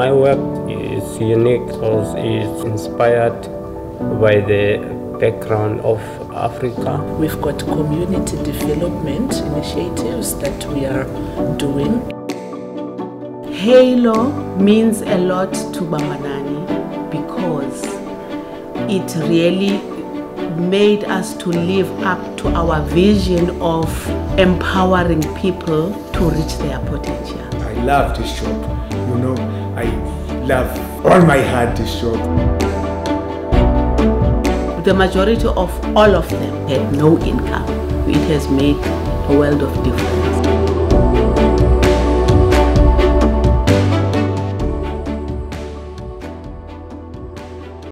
My work is unique because it's inspired by the background of Africa. We've got community development initiatives that we are doing. Halo means a lot to Bambanani because it really made us to live up to our vision of empowering people to reach their potential. I love this shop, you know, I love all my heart this shop. The majority of all of them had no income. It has made a world of difference.